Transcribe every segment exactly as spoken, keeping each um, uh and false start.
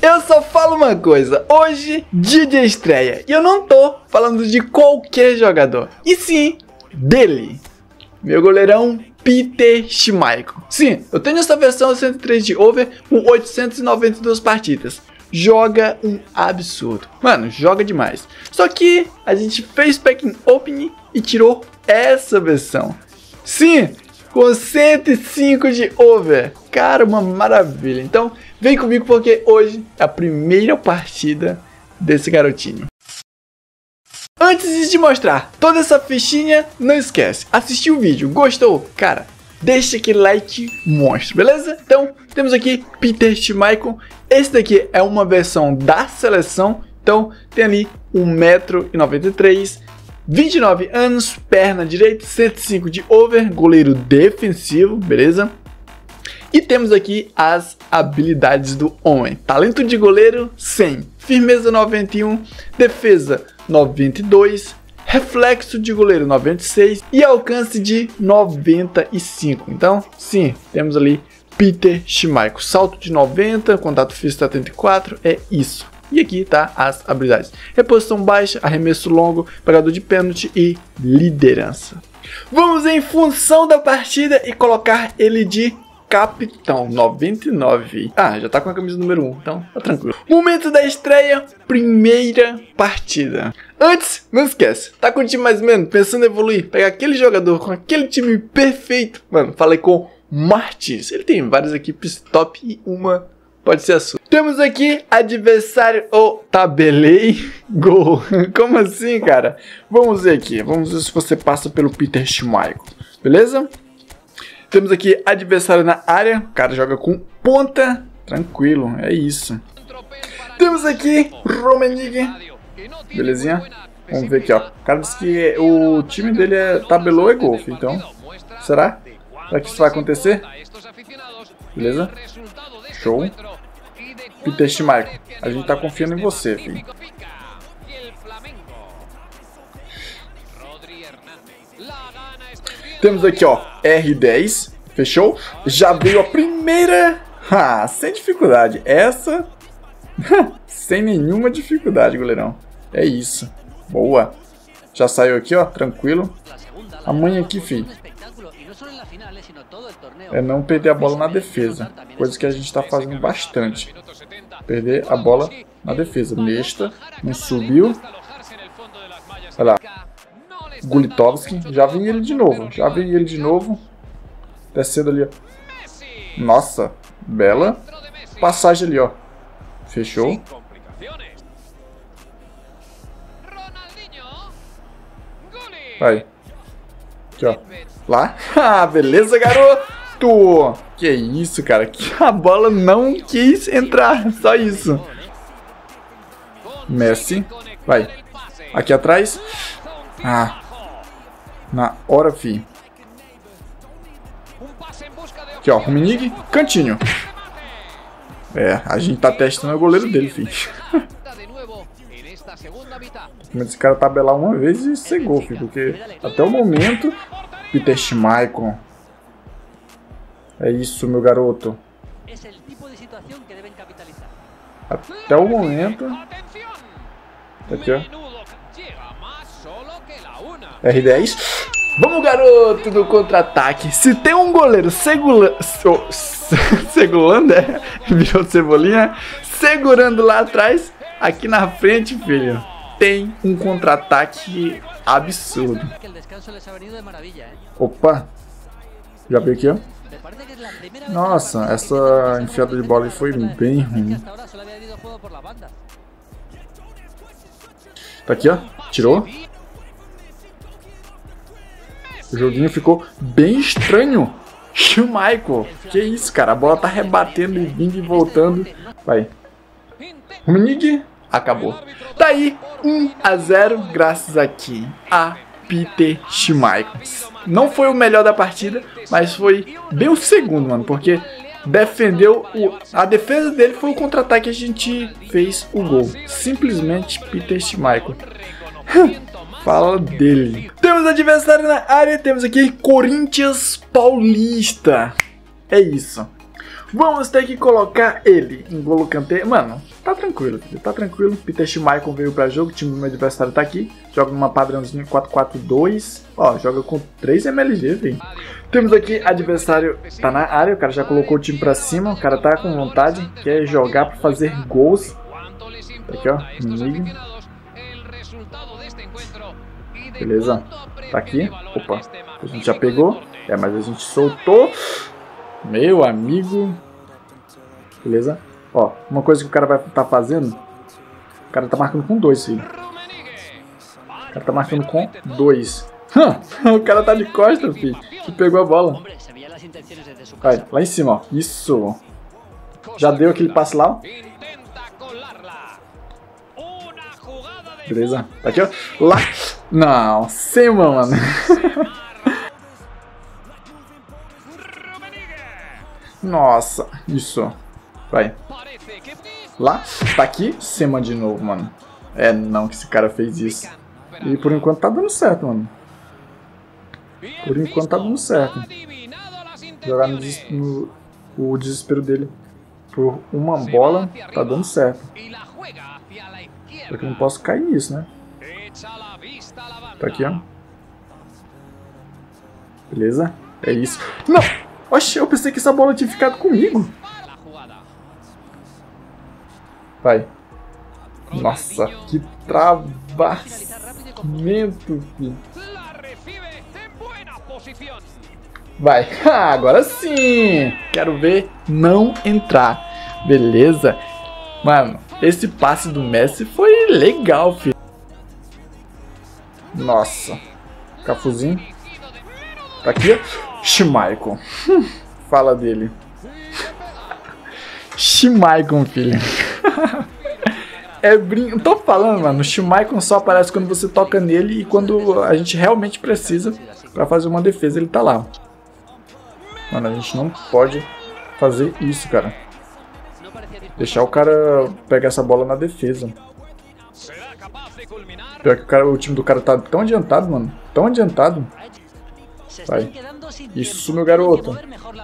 Eu só falo uma coisa, hoje dia de estreia, e eu não tô falando de qualquer jogador, e sim dele, meu goleirão Peter Schmeichel. Sim, eu tenho essa versão cento e três de over com oitocentas e noventa e duas partidas. Joga um absurdo. Mano, joga demais. Só que a gente fez packing opening e tirou essa versão. Sim, com cento e cinco de over. Cara, uma maravilha. Então, vem comigo porque hoje é a primeira partida desse garotinho. Antes de te mostrar toda essa fichinha, não esquece, assistiu o vídeo, gostou? Cara, deixa aquele like monstro, beleza? Então, temos aqui Peter Schmeichel. Esse daqui é uma versão da seleção. Então, tem ali um metro e noventa e três, vinte e nove anos, perna direita, cento e cinco de over, goleiro defensivo, beleza? E temos aqui as habilidades do homem. Talento de goleiro, cem. Firmeza, noventa e um. Defesa, noventa e dois. Reflexo de goleiro, noventa e seis. E alcance de noventa e cinco. Então, sim, temos ali Peter Schmeichel. Salto de noventa, contato físico setenta e quatro. É isso. E aqui tá as habilidades. Reposição baixa, arremesso longo, pegador de pênalti e liderança. Vamos em função da partida e colocar ele de capitão, noventa e nove. Ah, já tá com a camisa número um, então tá tranquilo. Momento da estreia, primeira partida. Antes, não esquece, tá com o time mais ou menos, pensando em evoluir, pegar aquele jogador com aquele time perfeito. Mano, falei com Martins, ele tem várias equipes top e uma pode ser a sua. Temos aqui adversário, ou oh, tabelei, gol. Como assim, cara? Vamos ver aqui, vamos ver se você passa pelo Peter Schmeichel, beleza? Temos aqui adversário na área, o cara joga com ponta, tranquilo, é isso. Temos aqui Rummenigge, belezinha? Vamos ver aqui, ó. O cara disse que o time dele é tabelou e golfe, então, será? Será que isso vai acontecer? Beleza? Show. Peter Schmeichel, a gente tá confiando em você, filho. Temos aqui, ó, R dez, fechou? Já veio a primeira, ah, sem dificuldade, essa, sem nenhuma dificuldade, goleirão, é isso, boa, já saiu aqui, ó, tranquilo, amanhã aqui, filho, é não perder a bola na defesa, coisa que a gente tá fazendo bastante, perder a bola na defesa, Nesta, não subiu, olha lá. Gulitovski, já vi ele de novo, já vi ele de novo, descendo ali, ó. Nossa, bela passagem ali, ó, fechou. Vai, aqui, ó, lá, ah, beleza, garoto, que isso, cara, que a bola não quis entrar, só isso. Messi, vai, aqui atrás, ah, na hora, fi. Aqui, ó, Rummenigge, cantinho. É, a gente tá testando o goleiro dele, fi. Mas esse cara tabelar uma vez e ser gol, fi, porque até o momento, Peter Schmeichel. É isso, meu garoto. Até o momento. Aqui, ó. R dez. Vamos, garoto, do contra-ataque. Se tem um goleiro segura... oh, segurando, é? Virou cebolinha. Segurando lá atrás, aqui na frente, filho, tem um contra-ataque absurdo. Opa. Já veio aqui, ó. Nossa, essa enfiada de bola foi bem ruim. Tá aqui, ó. Tirou. O joguinho ficou bem estranho. Schmeichel, que isso, cara? A bola tá rebatendo e vindo e voltando. Vai. Rummenigge, acabou. Tá aí, um a zero, graças aqui a Peter Schmeichel. Não foi o melhor da partida, mas foi bem o segundo, mano, porque defendeu o... a defesa dele foi o contra-ataque que a gente fez o gol. Simplesmente Peter Schmeichel. Fala dele. Temos adversário na área, temos aqui Corinthians Paulista. É isso. Vamos ter que colocar ele. N'Golo Kanté. Mano, tá tranquilo, filho. Tá tranquilo. Peter Schmeichel veio pra jogo. O time do meu adversário tá aqui. Joga numa padrãozinho quatro quatro dois. Ó, joga com três M L G, velho. Temos aqui adversário. Tá na área. O cara já colocou o time pra cima. O cara tá com vontade. Quer jogar pra fazer gols. Tá aqui, ó. Inimigo. Beleza. Tá aqui. Opa. A gente já pegou. É, mas a gente soltou. Meu amigo. Beleza? Ó, uma coisa que o cara vai estar tá fazendo. O cara tá marcando com dois, filho. O cara tá marcando com dois. O cara tá de costas, filho. Que pegou a bola. Vai, lá em cima, ó. Isso. Já deu aquele passe lá, ó. Beleza? Tá aqui, ó. Lá. Não, sem mão, mano. Nossa, isso. Vai. Lá. Tá aqui. Sema de novo, mano. É, não que esse cara fez isso. E por enquanto tá dando certo, mano. Por enquanto tá dando certo. Jogar no, des no o desespero dele por uma bola tá dando certo. Só que eu não posso cair nisso, né? Tá aqui, ó. Beleza. É isso. Não! Oxe, eu pensei que essa bola tinha ficado comigo. Vai. Nossa, que travamento, filho. Vai. Ah, agora sim. Quero ver não entrar. Beleza. Mano, esse passe do Messi foi legal, filho. Nossa. Cafuzinho. Tá aqui, ó. Schmeichel. Fala dele. Schmeichel, filho. É brin... Tô falando, mano. O Schmeichel só aparece quando você toca nele e quando a gente realmente precisa pra fazer uma defesa, ele tá lá. Mano, a gente não pode fazer isso, cara. Deixar o cara pegar essa bola na defesa. Pior que o, cara, o time do cara tá tão adiantado, mano. Tão adiantado. Vai. Isso, meu garoto.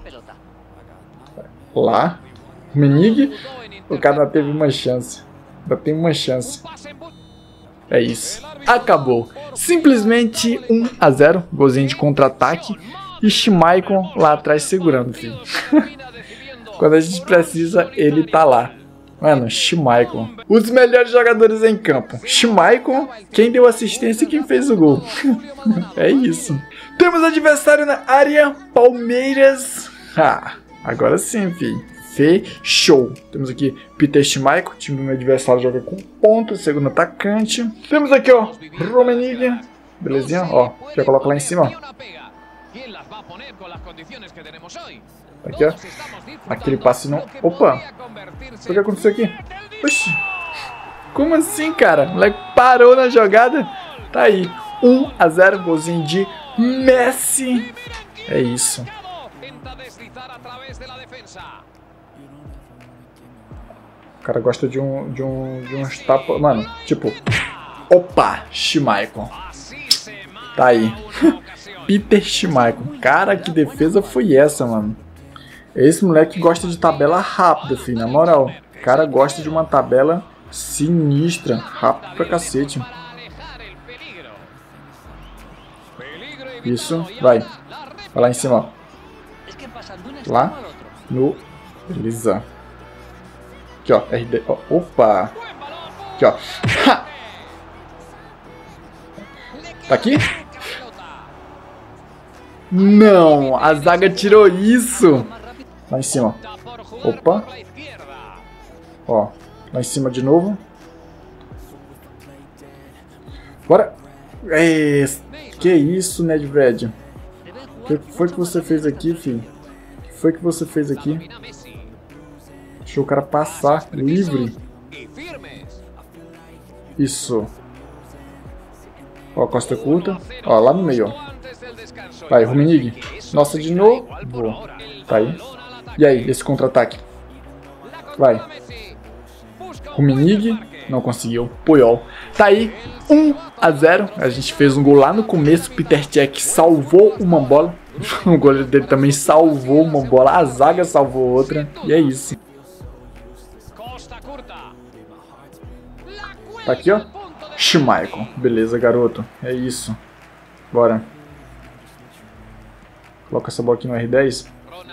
Lá. Menig. O cara não teve uma chance. Ainda tem uma chance. É isso. Acabou. Simplesmente um a zero. Golzinho de contra-ataque. E Schmeichel lá atrás segurando, filho. Quando a gente precisa, ele tá lá. Mano, Schmeichel. Os melhores jogadores em campo. Schmeichel, quem deu assistência e quem fez o gol. É isso. Temos adversário na área, Palmeiras. Ah, agora sim, filho. Fechou. Temos aqui Peter Schmeichel, time do meu adversário joga com ponto, segundo atacante. Temos aqui, ó, Rummenigge. Belezinha, ó. Já coloca lá em cima, ó. Tá aqui, ó. Aquele passe não... Opa! O que aconteceu aqui? Oxi! Como assim, cara? O moleque parou na jogada. Tá aí. um a zero, golzinho de Messi. É isso. O cara gosta de um... De um... De uns tapas... Mano, tipo... Opa! Schmeichel. Tá aí. Peter Schmeichel. Cara, que defesa foi essa, mano? Esse moleque gosta de tabela rápida, filho. Na moral. O cara gosta de uma tabela sinistra. Rápido pra cacete. Isso. Vai. Vai lá em cima, ó. Lá. No... Beleza. Aqui, ó. R D. Ó. Opa. Aqui, ó. Ha! Tá aqui? Não, a zaga tirou isso. Lá em cima. Opa. Ó, lá em cima de novo. Bora. É, que isso, Nedved? O que foi que você fez aqui, filho? O que foi que você fez aqui? Deixou o cara passar livre. Isso. Ó, costa curta. Ó, lá no meio, ó. Vai, Rummenigge. Nossa, de novo. Boa. Tá aí. E aí, esse contra-ataque? Vai. Rummenigge. Não conseguiu. Puyol. Tá aí. um a zero. A gente fez um gol lá no começo. Peter Cech salvou uma bola. O goleiro dele também salvou uma bola, a zaga salvou outra. E é isso. Tá aqui, ó. Schmeichel. Beleza, garoto. É isso. Bora. Coloca essa bola aqui no R dez.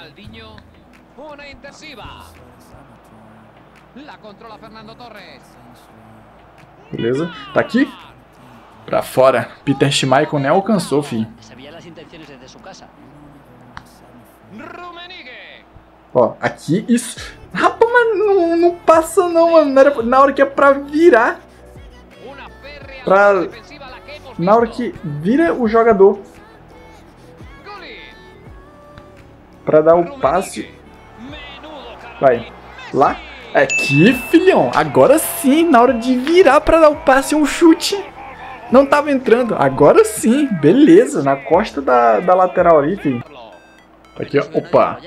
Beleza. Tá aqui. Pra fora. Peter Schmeichel nem alcançou, filho. Ó, aqui, isso. Rapaz, mas não, não passa não, mano. Na hora, na hora que é pra virar. Pra... Na hora que vira o jogador. Pra dar o passe. Vai. Lá. Aqui, filhão. Agora sim, na hora de virar pra dar o passe um chute. Não tava entrando. Agora sim. Beleza. Na costa da, da lateral ali, filho. Aqui, ó. Opa.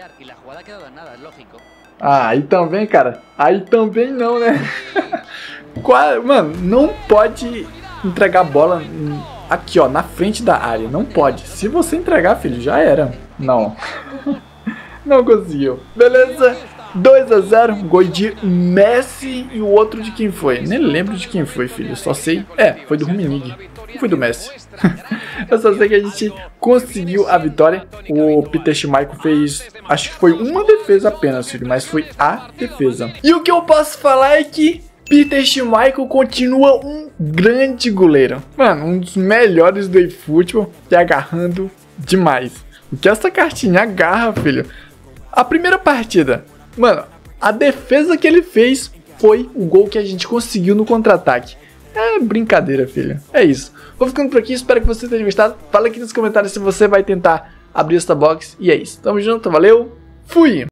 Ah, aí também, cara. Aí também não, né? Mano, não pode entregar a bola aqui, ó, na frente da área. Não pode. Se você entregar, filho, já era. Não. Não conseguiu. Beleza. dois a zero. Gol de Messi e o outro de quem foi? Nem lembro de quem foi, filho. Só sei. É, foi do Rummenigge. Não foi do Messi. Eu só sei que a gente conseguiu a vitória. O Peter Schmeichel fez, acho que foi uma defesa apenas, filho, mas foi a defesa. E o que eu posso falar é que Peter Schmeichel continua um grande goleiro. Mano, um dos melhores do eFootball e agarrando demais. O que essa cartinha agarra, filho? A primeira partida, mano, a defesa que ele fez foi o gol que a gente conseguiu no contra-ataque. É brincadeira, filho. É isso. Vou ficando por aqui, espero que você tenha gostado. Fala aqui nos comentários se você vai tentar abrir essa box. E é isso. Tamo junto, valeu, fui!